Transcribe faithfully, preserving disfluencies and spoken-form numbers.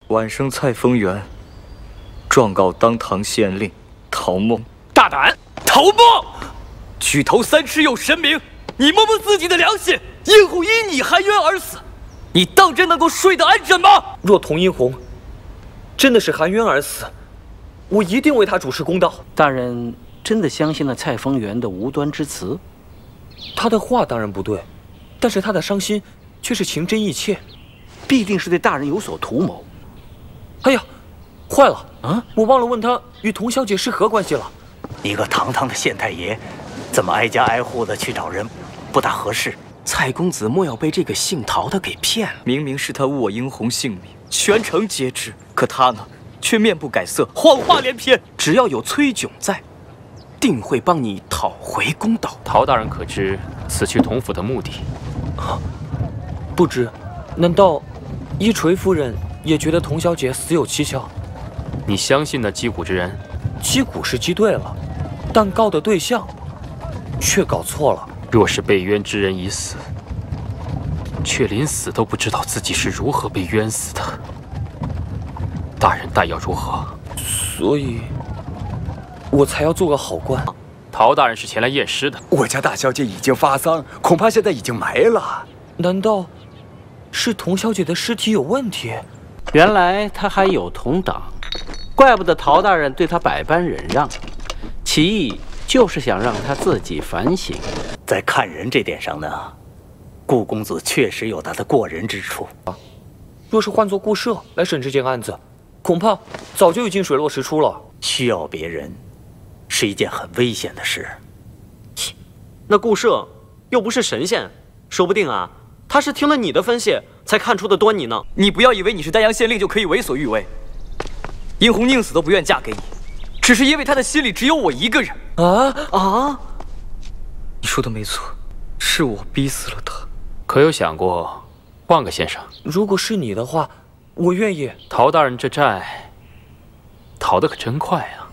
晚生蔡丰元状告当堂县令陶梦。 大胆！ 陶梦，举头三尺有神明，你摸摸自己的良心。殷红因你含冤而死，你当真能够睡得安枕吗？ 若童殷红真的是含冤而死，我一定为他主持公道。 大人真的相信了蔡丰元的无端之词？ 他的话当然不对，但是他的伤心却是情真意切， 必定是对大人有所图谋。 哎呀，坏了啊！我忘了问他与童小姐是何关系了。 一个堂堂的县太爷，怎么挨家挨户的去找人，不大合适。 蔡公子莫要被这个姓陶的给骗了。 明明是他误我殷红性命，全城皆知，可他呢，却面不改色，谎话连篇。 只要有崔炯在，定会帮你讨回公道。 陶大人可知此去同府的目的？ 啊，不知。难道一锤夫人也觉得童小姐死有蹊跷？ 你相信那击鼓之人？ 击鼓是击对了，但告的对象却搞错了。 若是被冤之人已死，却临死都不知道自己是如何被冤死的，大人待要如何？ 所以，我才要做个好官。 陶大人是前来验尸的。 我家大小姐已经发丧，恐怕现在已经埋了。 难道是童小姐的尸体有问题？ 原来他还有同党，怪不得陶大人对他百般忍让，其意就是想让他自己反省。 在看人这点上呢，顾公子确实有他的过人之处。 若是换做顾赦来审这件案子，恐怕早就已经水落石出了。 需要别人，是一件很危险的事。 切，那顾赦又不是神仙，说不定啊，他是听了你的分析才看出的端倪呢。 你不要以为你是丹阳县令就可以为所欲为。殷红宁死都不愿嫁给你，只是因为他的心里只有我一个人。 啊啊！ 你说的没错，是我逼死了他。 可有想过换个先生？ 如果是你的话，我愿意。 陶大人这债讨得可真快啊！